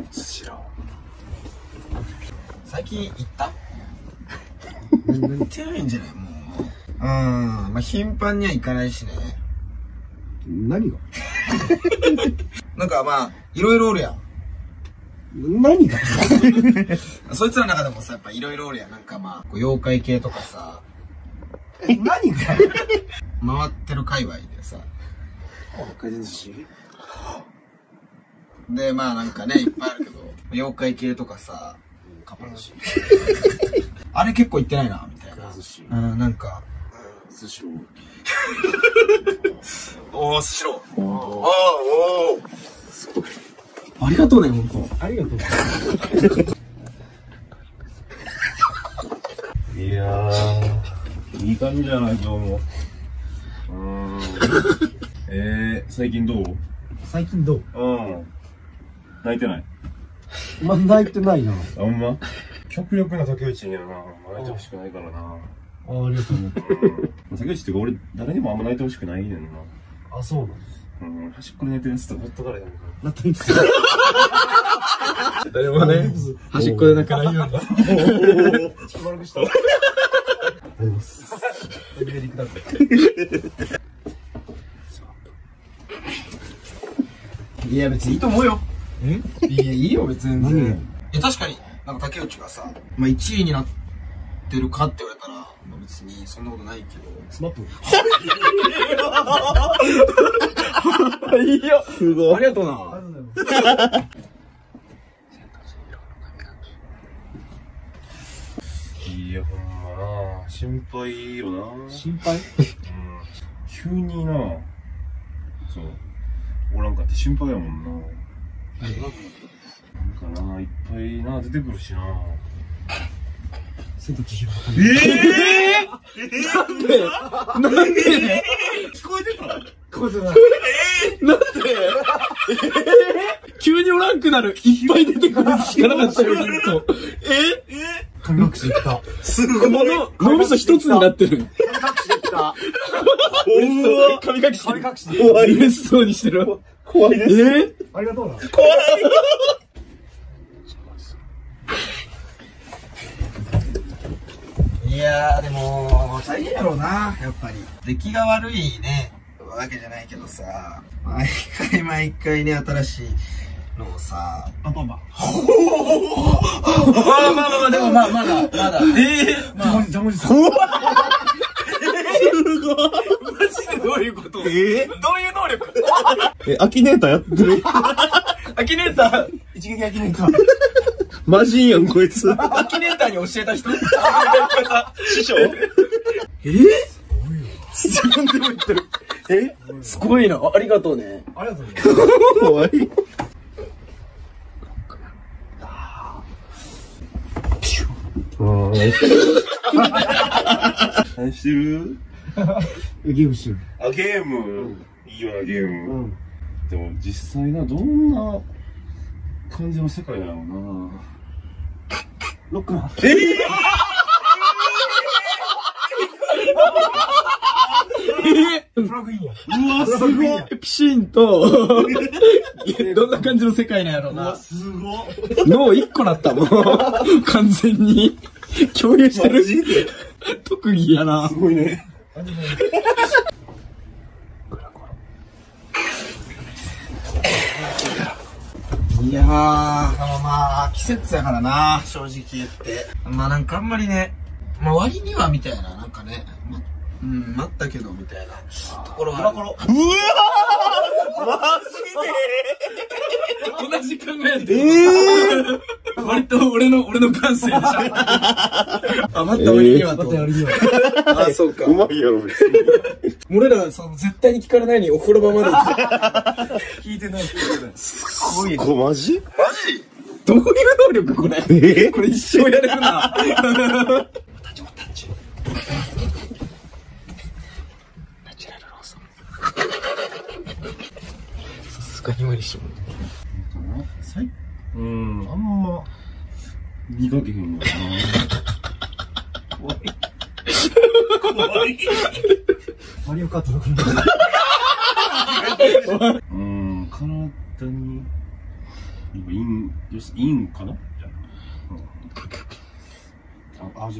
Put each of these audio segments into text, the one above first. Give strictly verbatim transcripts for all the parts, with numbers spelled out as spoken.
スシロー。 最近行った行ってないんじゃないもう。うん。まあ、頻繁には行かないしね。 何がなんかまあ、いろいろおるやん。 何がそいつらの中でもさ、やっぱいろいろおるやん。なんかまあ、こう妖怪系とかさ。 何が回ってる界隈でさ。 回転寿司で、まあなんかね、いっぱいあるけど、妖怪系とかさ、 カッパ寿司。 あれ結構行ってないな、みたいな。 寿司。 うん、なんか。 寿司を。 おー、スシロー。おー、おー。 ありがとうね、ほんと。ありがとう。いやー、いい感じじゃない、今日も。うーん。えー、最近どう？ 最近どう？ うん。泣いてない？ まあ、泣いてないな。 あ、ほんま？極力な竹内にはな、泣いてほしくないからな。 あ、ありがとうね。 うん。竹内ってか俺、誰にもあんま泣いてほしくないねんな。 あ、そうなの？ うん、端っこで寝てるやつとかほっとかれへんから。 なったんですよ。 誰もね、端っこで泣かないように。 ちょっと悪くした。 いや、別にいいと思うよ。 え？ いや、いいよ、別に。 何が？ いや、確かに、なんか竹内がさ、まあいちいになってるかって言われたら、まあ別にそんなことないけど。 スマップ。 いいよ。 すごい。 ありがとうな。 ありがとうございます。 いや、ほんまな、心配よな。 心配？ うん。急にな、そう、おらんかって心配やもんな。なんかな、いっぱいな、出てくるしな。 千と千尋。 ええなんでなんで聞こえてた？ こうじゃない。 なんで急におらんくなる。いっぱい出てくるしかなかったよ、ずっと。え神隠しできた。 すごい。 脳みそ一つになってる。 神隠しできた。 神隠し。 神隠しで。 怖い。 嬉しそうにしてる。 怖いです。 えありがとうな。 怖い。 いやー、でも、大変やろうな、やっぱり。出来が悪いね、わけじゃないけどさ、毎回毎回ね、新しいのをさ、 アンパンマン。 まあまあまあまあ、でもまあ、まだ、まだ。ええー、まあ、 ジャムジさん。 マジでどういうこと？えー、どういう能力？ え、アキネーターやってる？ アキネーター、 一撃アキネーター。 マジンやん、こいつ。 アキネーターに教えた人？ 師匠？ えー、自分でも言ってる。えすごいな。ありがとうね。 ありがとうね。 怖い。何してる？何してる？ ゲームしてる。 あ、ゲーム。いいよな、ゲーうム。 ん。 でも実際な、どんな感じの世界なのな。 ロックマン。 えプラグインや。 うわ、すごい。 ピシンと、どんな感じの世界なんやろううわ、 な。 すごい。 脳一個なったもん。完全に。共有してる。 マジで特技やなす。ごいね。 いやー、まあ、季節やからな、正直言って。まあなんかあんまりね、まあ割にはみたいな、なんかね、ま、うん、待ったけどみたいなところはある。 うわマジで同じ考えで。えー、割と俺の、俺の感性でしょ。あ、待った割にはと。 待った割には。 あ、そうか。 うまいやろ、別に。 俺ら、その、絶対に聞かれないようにお風呂場まで行って。 聞いてない、聞いてない。 すごい。 これマジ？ マジ？どういう能力これ？ えこれ一生やれるな。タッチもタッチ。ナチュラルローソン。さすがに無理しも。 うん、あんま、見かけへんよな。怖い。怖い。 マリオカートの車。 うん、体に今、イン、よし、インかなじゃあ、青汁。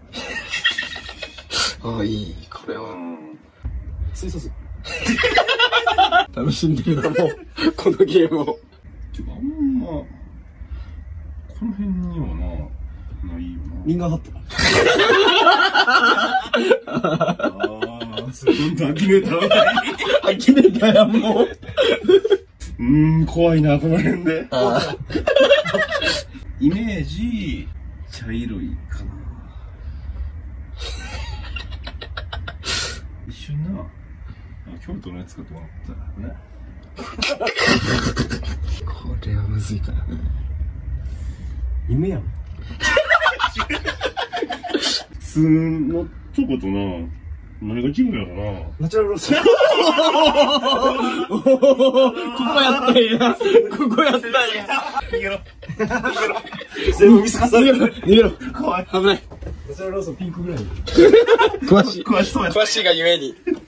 ああ、いい。これあ。うは。 ん。 水素水。 楽しんでるな、もう。このゲームを。 てか、あんま、この辺にはな、ないよな。 リンガーハット。 ああ、それどんどん呆れたみたいに。 呆れたやん、もう。 うーん、怖いな、この辺で。 あイメージ、茶色いかな。一瞬な、あ、京都のやつかと思ったらね。 これはむずいからね。 夢やん。 普通のとことな、何が違うやろな。 ナチュラルロース。 ここやったんや。ここやったんや。 逃げろ。逃げろ。 全部見透かされる。 逃げろ。 怖い。 危ない。 ナチュラルロースピンクぐらい。 詳しい。 詳しそうやった。 詳しいがゆえに。